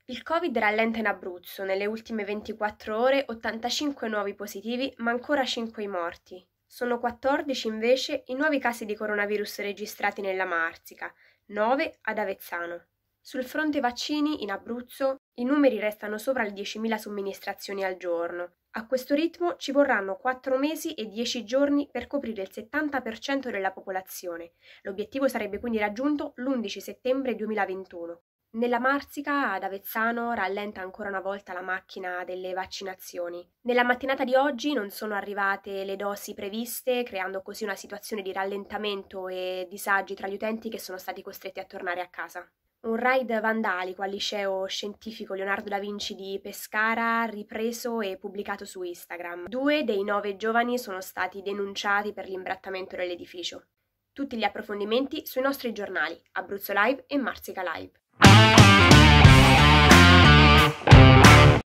Il Covid rallenta in Abruzzo, nelle ultime 24 ore 85 nuovi positivi, ma ancora 5 i morti. Sono 14 invece i nuovi casi di coronavirus registrati nella Marsica, 9 ad Avezzano. Sul fronte vaccini, in Abruzzo, i numeri restano sopra le 10.000 somministrazioni al giorno. A questo ritmo ci vorranno 4 mesi e 10 giorni per coprire il 70% della popolazione. L'obiettivo sarebbe quindi raggiunto l'11 settembre 2021. Nella Marsica, ad Avezzano, rallenta ancora una volta la macchina delle vaccinazioni. Nella mattinata di oggi non sono arrivate le dosi previste, creando così una situazione di rallentamento e disagi tra gli utenti che sono stati costretti a tornare a casa. Un raid vandalico al liceo scientifico Leonardo da Vinci di Pescara, ripreso e pubblicato su Instagram. 2 dei 9 giovani sono stati denunciati per l'imbrattamento dell'edificio. Tutti gli approfondimenti sui nostri giornali, Abruzzo Live e Marsica Live.